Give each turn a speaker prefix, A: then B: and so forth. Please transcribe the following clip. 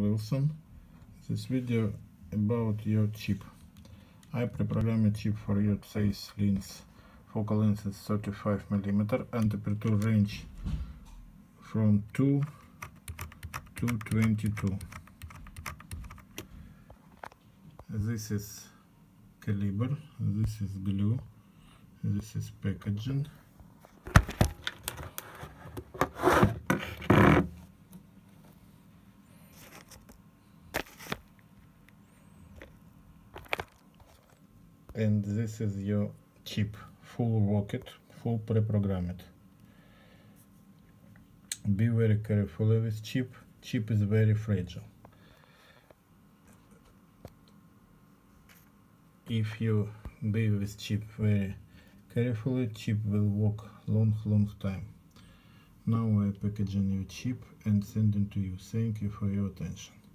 A: Wilson. This video about your chip. I pre-programmed a chip for your Zeiss lens. Focal length is 35mm and aperture range from 2 to 22. This is caliber, this is glue, this is packaging. And this is your chip, full rocket, full pre-programmed. Be very careful with chip. Chip is very fragile. If you be with chip very carefully, chip will work long time. Now I am packaging your chip and sending to you. Thank you for your attention.